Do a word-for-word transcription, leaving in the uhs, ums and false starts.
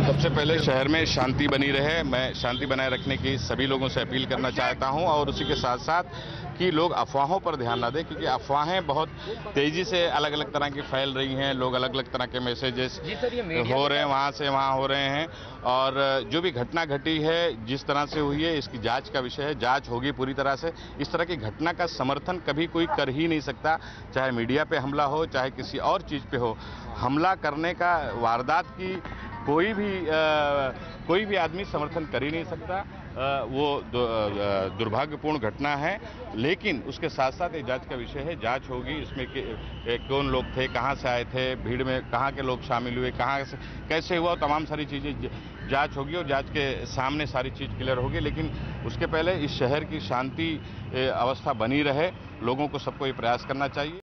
सबसे पहले शहर में शांति बनी रहे, मैं शांति बनाए रखने की सभी लोगों से अपील करना चाहता हूं और उसी के साथ साथ कि लोग अफवाहों पर ध्यान ना दें, क्योंकि अफवाहें बहुत तेजी से अलग अलग तरह की फैल रही हैं। लोग अलग अलग तरह के मैसेजेस हो रहे हैं, वहां से वहां हो रहे हैं। और जो भी घटना घटी है, जिस तरह से हुई है, इसकी जांच का विषय है, जांच होगी पूरी तरह से। इस तरह की घटना का समर्थन कभी कोई कर ही नहीं सकता, चाहे मीडिया पे हमला हो, चाहे किसी और चीज पे हो। हमला करने का, वारदात की कोई भी आ, कोई भी आदमी समर्थन कर ही नहीं सकता। आ, वो दुर्भाग्यपूर्ण घटना है, लेकिन उसके साथ साथ ये जांच का विषय है। जांच होगी, इसमें कौन लोग थे, कहां से आए थे, भीड़ में कहां के लोग शामिल हुए, कहां से कैसे हुआ, तमाम सारी चीजें जांच होगी और जांच के सामने सारी चीज क्लियर होगी। लेकिन उसके पहले इस शहर की शांति अवस्था बनी रहे, लोगों को सबको ये प्रयास करना चाहिए।